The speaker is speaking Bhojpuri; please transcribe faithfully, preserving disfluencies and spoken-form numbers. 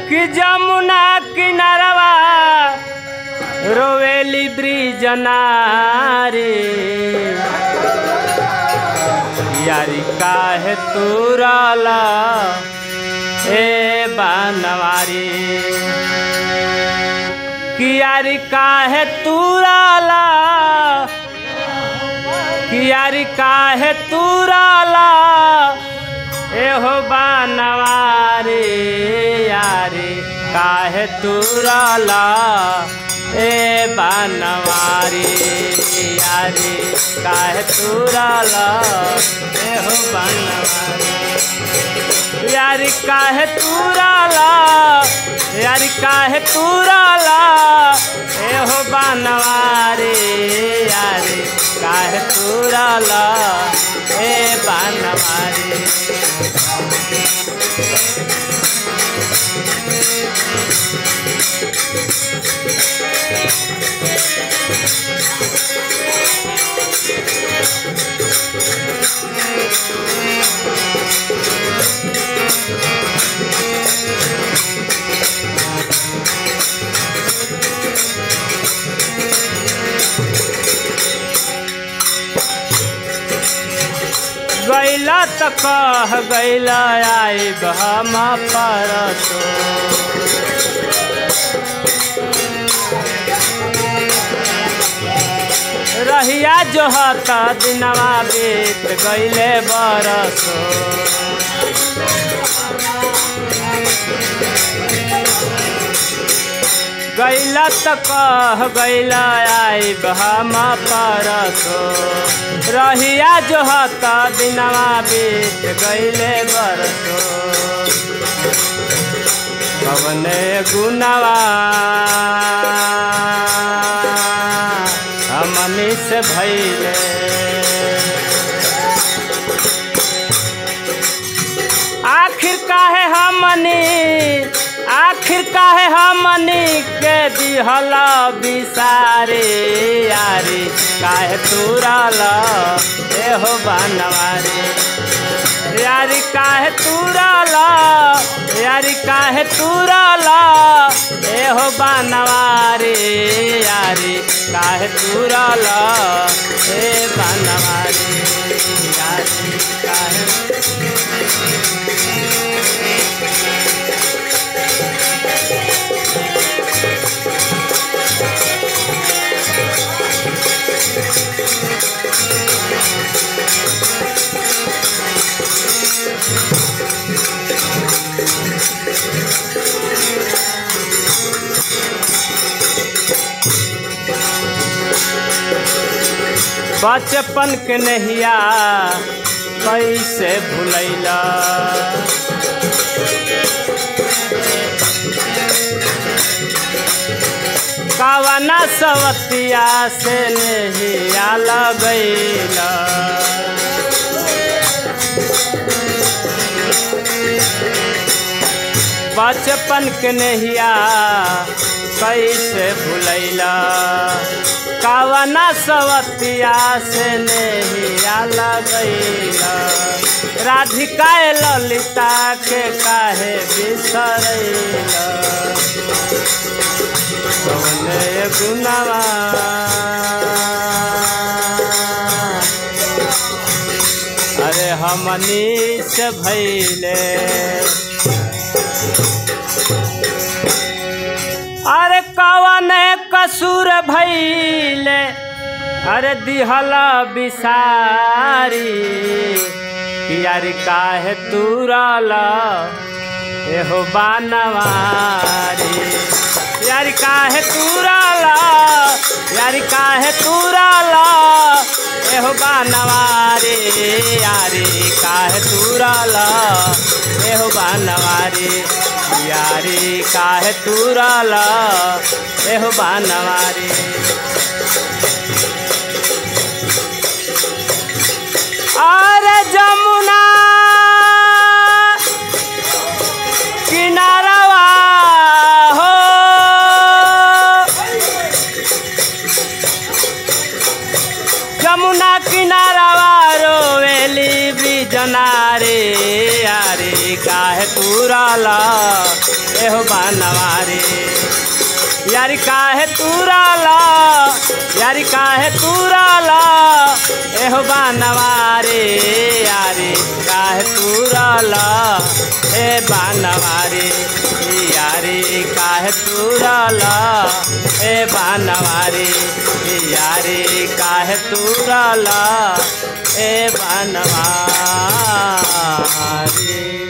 कि जमुना किनारवा रोवेली ब्रिज नारी यारी काहे तुरला ए बनवारी कि यारी काहे तुरला कि यारी काहे तुरला एहो बनवारी यारी काहे तुरला ए बनवारी यारी काहे तुरला एहो बनवारी यारी काहे तुरला यारी काहे तुरला एहो बनवारी यारी काहे तुरला ए बनवारी गैला त कह गैला आइब हम परसो रहिया जो हत दिनवा बीत गैले बरसो गैला त कह गैला आइब हम परसो रहिया जो हत दिनवा बीत गैले बरसो कवने गुनवा हमनी से भइले आखिर काहे हमनी आखिर काहे हमनी के दिहला बिसारे यारी काहे तुरला एहो बनवारी यारी काहे तुरला यारी काहे तुरला एहो बनवारी यारी काहे तुरला ए बनवारी यारी काहे बचपन के नहिया कैसे भुलैला कवना सवतिया से नहिया लगैला बचपन के नहिया कैसे भुलैला कवना सवतिया से नहिया लगैला राधिका ललिता के काहे बिसरैला कवने गुनवा अरे हमनी से भइले अरे कवने कसूर भइले अरे दिहला बिसारी यारी काहे तुरला एहो बनवारी यारी काहे तुरला यारी काहे तुरला एहो बनवारी यारी काहे तुरला एहो बनवारी यारी काहे तुरला एहो बनवारी अरे जमुना किनारवा हो जमुना किनारवा रोवेली ब्रिज नारे यारी काहे तुरला तूराला एहो बनवारी यारी काहे तूराला यारी काहे तूराला एहो बनवारी यारी काहे तूराला ए बनवारी यारी काहे तूराला ए बनवारी यारी काहे तूराला ए बनवारी।